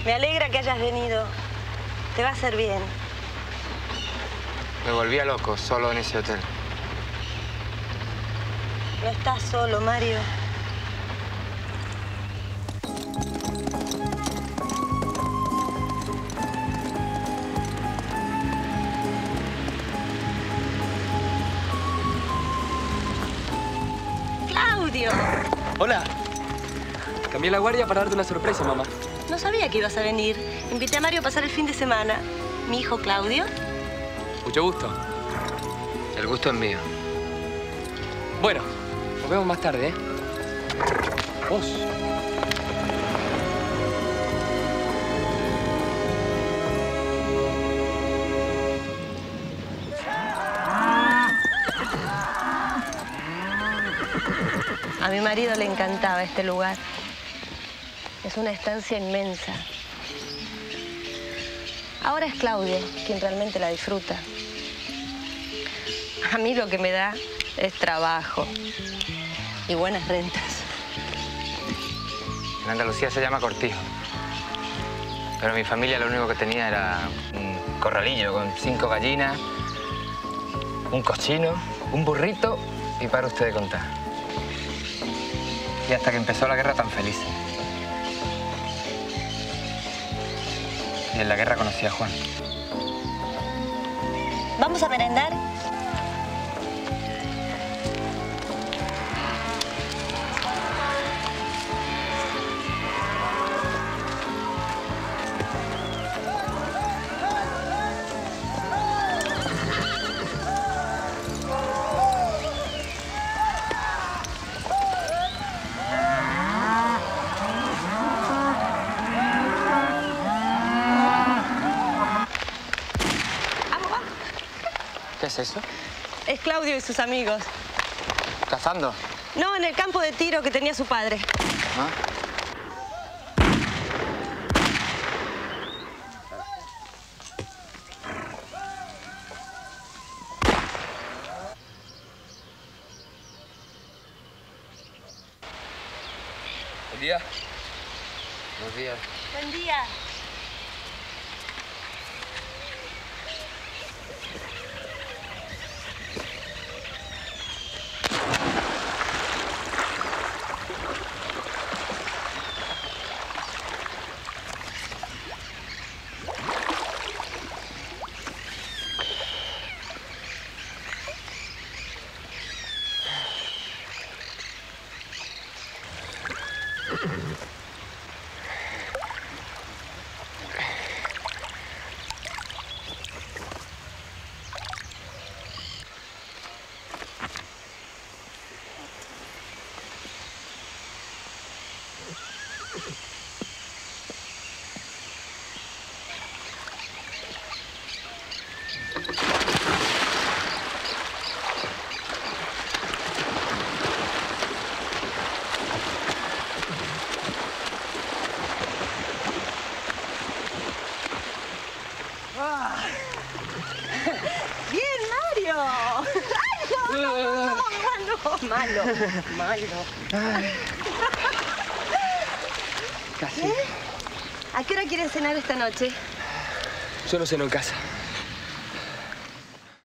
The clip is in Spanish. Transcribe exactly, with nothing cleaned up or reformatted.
Me alegra que hayas venido. Te va a hacer bien. Me volvía loco solo en ese hotel. No estás solo, Mario. ¡Claudio! Hola. Cambié la guardia para darte una sorpresa, mamá. No sabía que ibas a venir. Invité a Mario a pasar el fin de semana. ¿Mi hijo Claudio? Mucho gusto. El gusto es mío. Bueno, nos vemos más tarde, ¿eh? Vos. A mi marido le encantaba este lugar. Es una estancia inmensa. Ahora es Claudio quien realmente la disfruta. A mí lo que me da es trabajo y buenas rentas. En Andalucía se llama cortijo. Pero mi familia lo único que tenía era un corralillo con cinco gallinas, un cochino, un burrito y para usted de contar. Y hasta que empezó la guerra tan feliz. Y en la guerra conocí a Juan. ¿Vamos a merendar? ¿Qué es eso? Es Claudio y sus amigos. ¿Cazando? No, en el campo de tiro que tenía su padre. ¿Ah? Buen día. Buenos días. Buen día. ¡Bien, Mario! ¡Ay, no, no, no, malo, malo, malo! Casi. ¿Eh? ¿A qué hora quieren cenar esta noche? Yo no ceno en casa.